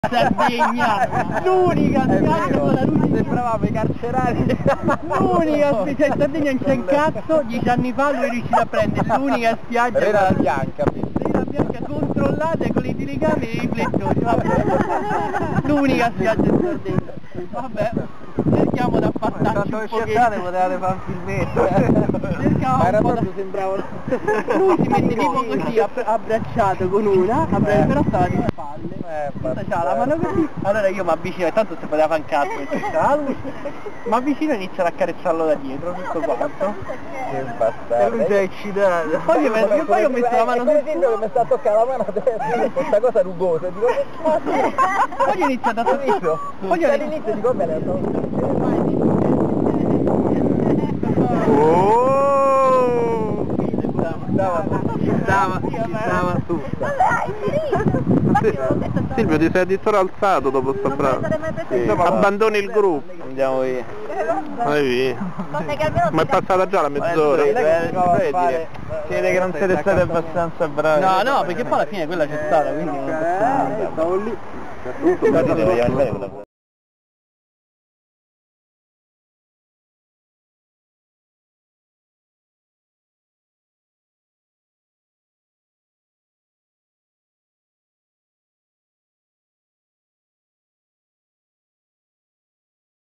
Sardegna, l'unica spiaggia con la luce. Sembravamo i carcerati. L'unica spiaggia, in Sardegna non c'è un cazzo, 10 anni fa lui è riuscito a prendere l'unica spiaggia. Era la bianca. La bianca controllata con i telecamere e i riflettori, vabbè. L'unica spiaggia in Sardegna. Vabbè, cerchiamo di appastarci un pochettino. Potevate fare un filmetto. Cerchiamo Ma era un po' proprio sembravano. Lui si mette tipo così, abbracciato con una, però stava di spalle. Questa c'ha la mano così. Allora io mi avvicino, e tanto si poteva fare un cazzo, mi avvicino e inizio ad accarezzarlo da dietro, tutto quanto. Che bastardo. E lui si è eccitato. Poi ho messo la mano sul culo. Che mi sta a toccare la mano a destra, questa cosa rugosa, dico che cazzo. Poi ho iniziato a all'inizio dico bene, ci stava tutta. Silvio, ti sei addirittura alzato dopo sta frase. Sì. Abbandoni il gruppo. Andiamo via. Vai via. Ma è passata già la mezz'ora. Si vede che non siete stati abbastanza bravi. No, perché poi alla fine quella c'è stata, quindi non stavo lì.